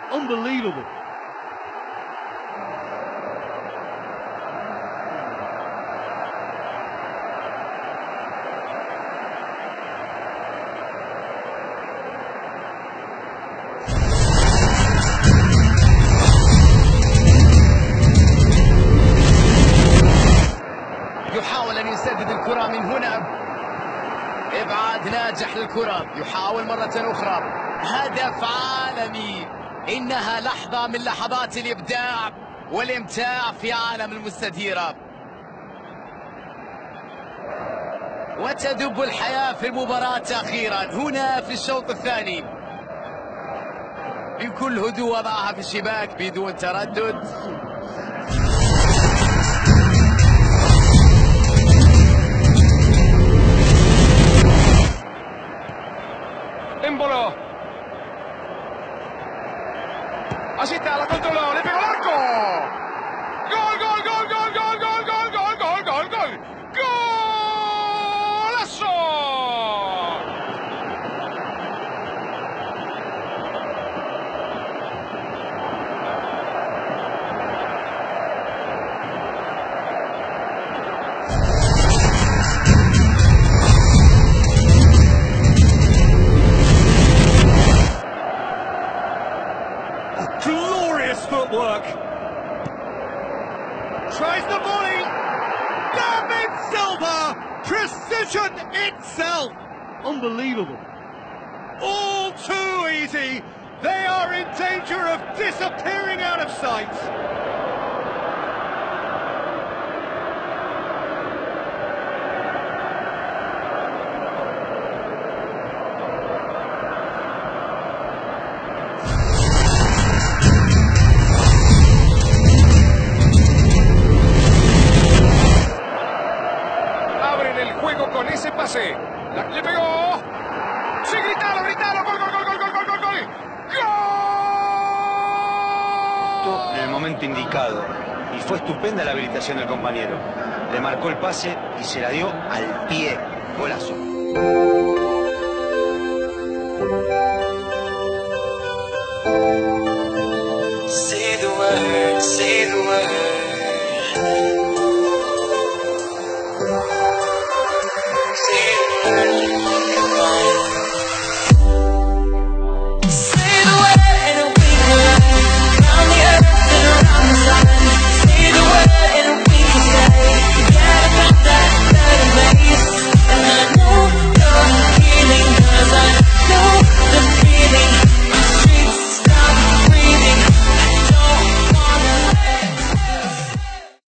Unbelievable. يحاول أن يسدد الكرة من هنا، إبعاد ناجح للكرة، يحاول مرة أخرى، هدف عالمي. إنها لحظة من لحظات الإبداع والإمتاع في عالم المستديرة، وتدب الحياة في المباراة أخيرا هنا في الشوط الثاني بكل هدوء، وضعها في الشباك بدون تردد. Embolo. Así está, la controló, le pegó al arco. Gol, gol, gol, gol, gol, gol, gol, gol, gol, gol, gol. ¡Golazo! Glorious footwork. Tries the volley. David Silva. Precision itself. Unbelievable. All too easy. They are in danger of disappearing out of sight. Con ese pase, le pegó. Sí, gritalo, gritalo, gol, gol, gol, gol, gol, gol, gol, gol. ¡Gol! En el momento indicado, y fue estupenda la habilitación del compañero. Le marcó el pase y se la dio al pie. Golazo. Say the word, say the word.